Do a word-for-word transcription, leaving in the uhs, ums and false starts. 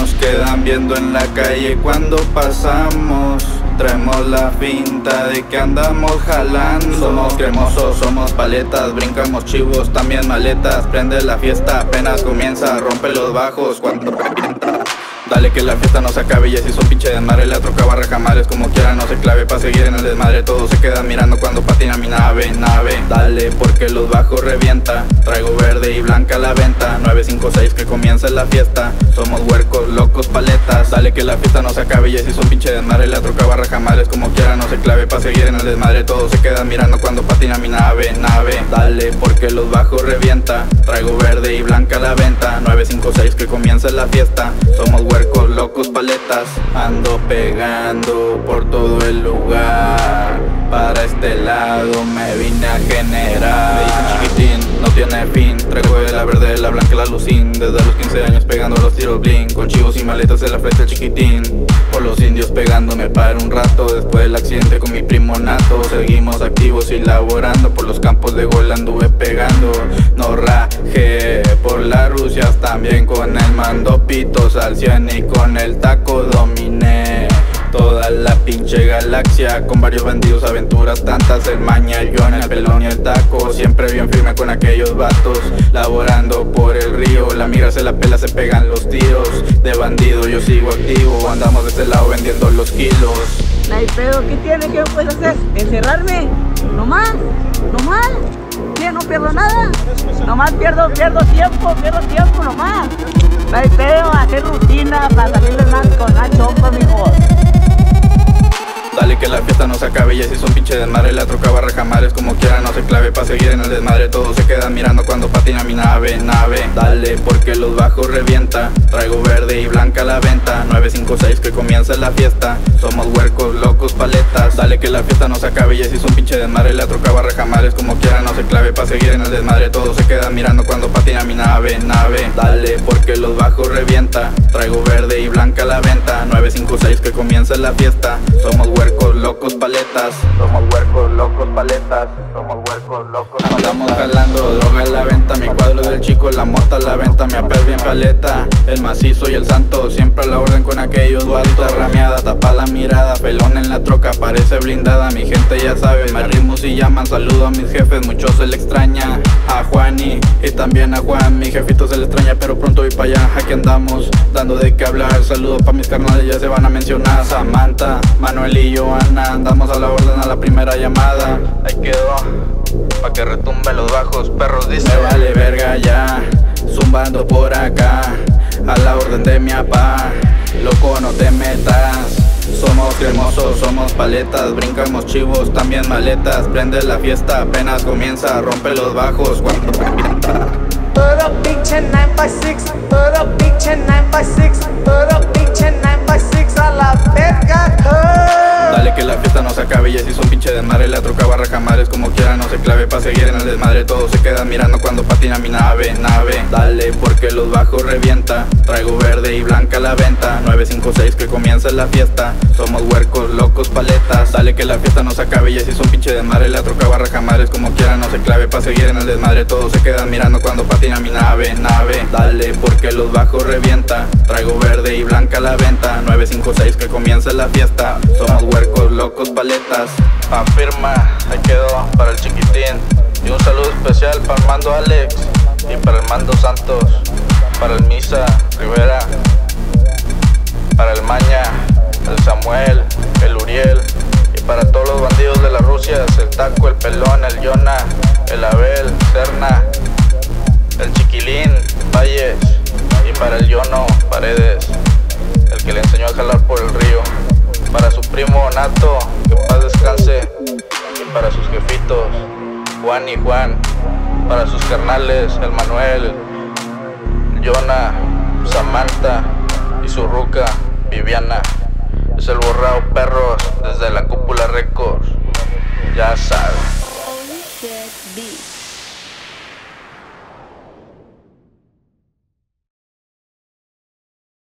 nos quedan viendo en la calle cuando pasamos. Traemos la finta de que andamos jalando. Somos cremosos, somos paletas, brincamos chivos, también maletas. Prende la fiesta, apenas comienza, rompe los bajos cuando revienta. Dale que la fiesta no se acabe y así son pinche desmadre. La troca barra jamares como quiera no se clave. Pa' seguir en el desmadre todos se quedan mirando cuando patina mi nave, nave. Dale porque los bajos revienta. Traigo verde y blanca a la venta. Nueve cinco seis que comienza la fiesta. Somos huercos, locos, paletas. Dale que la fiesta no se acabe y así son pinche desmadre. La troca barra jamares como quiera no se clave. Pa' seguir en el desmadre todos se quedan mirando cuando patina mi nave, nave. Dale porque los bajos revienta. Traigo verde y blanca a la venta. Nueve cinco seis que comienza la fiesta. Somos huercos, locos, paletas. Ando pegando por todo el lugar. Para este lado me vine a generar. Me dicen chiquitín, no tiene fin. Traigo de la verde, la blanca y la lucín. Desde los quince años pegando los tiros bling. Con chivos y maletas en la frente el chiquitín. Por los indios pegándome para un rato. Después del accidente con mi primo Nato. Seguimos activos y laborando. Por los campos de gol anduve pegando. No rajé por las Rusias. También con el mando pitos al cien y con el taco dominé toda la pinche galaxia. Con varios bandidos, aventuras tantas. El maña, el Yona, el pelón y el taco. Siempre bien firme con aquellos vatos. Laborando por el río. La mira se la pela, se pegan los tiros. De bandido yo sigo activo. Andamos de este lado vendiendo los kilos. No hay pedo, ¿qué tiene? ¿Qué puedes hacer? ¿Encerrarme? ¿No más? ¿No más? ¿Qué? No pierdo nada. Nomás pierdo, pierdo tiempo, pierdo tiempo nomás. No hay pedo, hacer rutina para salir de más con la chompa, mijo. Dale que la fiesta no se acabe y así son pinche desmadre. La troca barra jamares como quiera no se clave. Pa' seguir en el desmadre todos se quedan mirando cuando patina mi nave, nave. Dale porque los bajos revienta. Traigo verde y blanca a la venta. Nueve cinco seis que comienza la fiesta. Somos huercos, locos, paletas. Dale que la fiesta no se acabe y así son pinche desmadre. La troca barra jamares como quiera no se clave. Pa' seguir en el desmadre todos se quedan mirando cuando patina mi nave, nave. Dale porque los bajos revienta. Traigo verde y blanca a la venta. Nueve cinco seis que comienza la fiesta. Somos huercos, locos, paletas. Somos huercos, locos, paletas. Somos huercos, locos, paletas. Andamos jalando droga en la venta. Mi cuadro del chico, la mota a la venta. Mi apel bien paleta. El macizo y el santo siempre a la orden con aquellos vatos. Rameada, tapa la mirada. Pelón en la troca, parece blindada. Mi gente ya sabe, me ritmos y llaman. Saludo a mis jefes, muchos se le extraña. A Juani y también a Juan. Mi jefito se le extraña, pero pronto voy para allá. Aquí andamos, dando de qué hablar. Saludo pa' mis carnales, ya se van a mencionar. Samantha, Manuel y Joana, andamos a la orden a la primera llamada. Ahí quedó, pa' que retumbe los bajos, perros dice. Me vale verga ya, zumbando por acá. A la orden de mi apá, loco no te metas. Somos cremosos, somos paletas. Brincamos chivos, también maletas. Prende la fiesta, apenas comienza. Rompe los bajos cuando revienta. Puro pinche nueve by seis, puro pinche nueve by seis, puro pinche nueve by seis a la verga. Dale que la fiesta no se acabe y así son pinche desmadre. La troca barra jamares como quiera no se clave. Pa' seguir en el desmadre todos se quedan mirando cuando patina mi nave, nave. Dale porque los bajos revienta. Traigo verde y blanca a la venta. Nueve cinco seis que comienza la fiesta. Somos huercos, locos, paletas. Dale que la fiesta no se acabe y así son pinche desmadre. La troca barra jamares como quiera no se clave. Pa' seguir en el desmadre todos se quedan mirando cuando patina mi nave, nave. Dale porque los bajos revienta. Traigo verde y blanca a la venta. Nueve cinco seis que comienza la fiesta. Somos huercos, locos, paletas. Afirma, ahí quedó para el chiquitín. Y un saludo especial para el mando Alex y para el mando Santos, para el Misa Rivera, para el Maña, el Samuel, el Uriel, y para todos los bandidos de las Rusias, el Taco, el Pelón, el Yona, el Abel, Serna, el Chiquilín, Valles, y para el Yono, Paredes, el que le enseñó a jalar por el río. Para su primo Nato, que en paz descanse. Y para sus jefitos, Juan y Juan. Para sus carnales, el Manuel, el Yona, Samantha y su ruca, Viviana. Es el borrado perros desde la Cúpula Records. Ya saben.